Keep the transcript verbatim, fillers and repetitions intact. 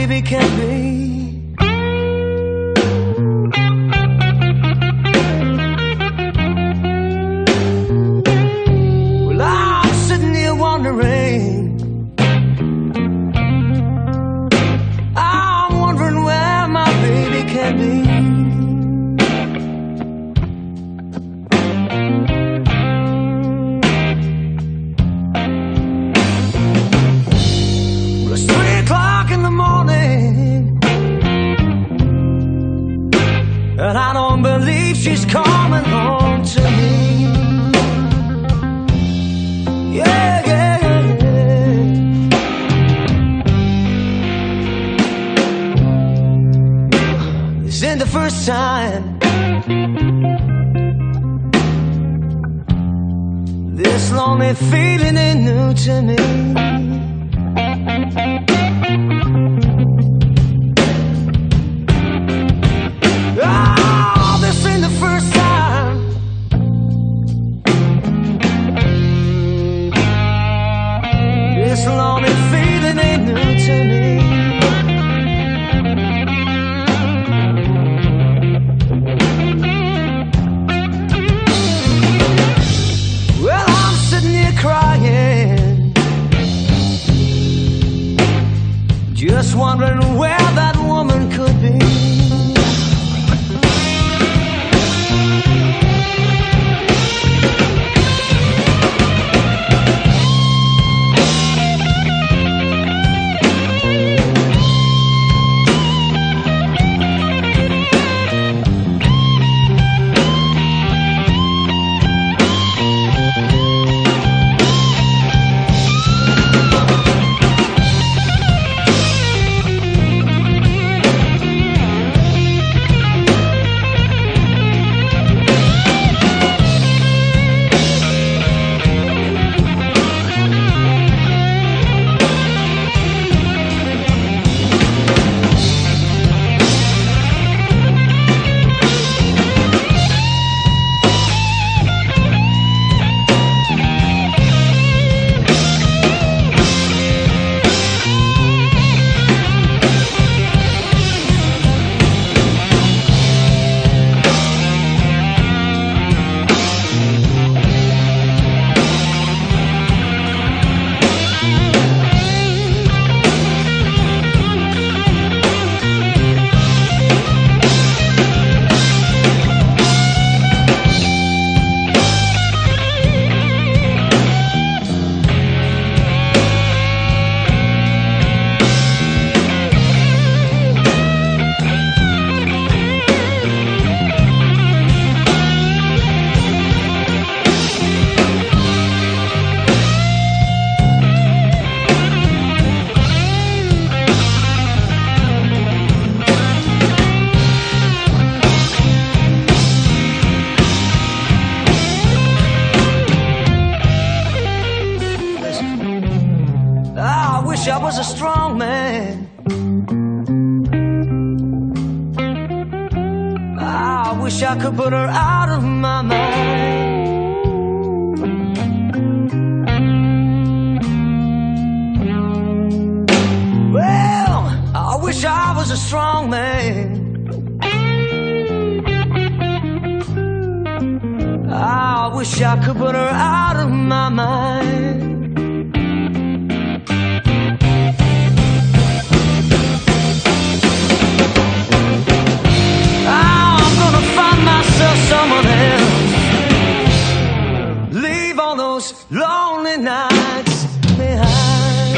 baby can be. Well, I'm sitting here wondering, I'm wondering where my baby can be. And I don't believe she's coming home to me. Yeah, yeah, yeah. This ain't the first time this lonely feeling ain't new to me. Oh, this ain't the first time this lonely feeling ain't new to me. Well, I'm sitting here crying, just wondering where that woman could be. I was a strong man. I wish I could put her out of my mind. Well, I wish I was a strong man. I wish I could put her out of my mind. Someone else, leave all those lonely nights behind.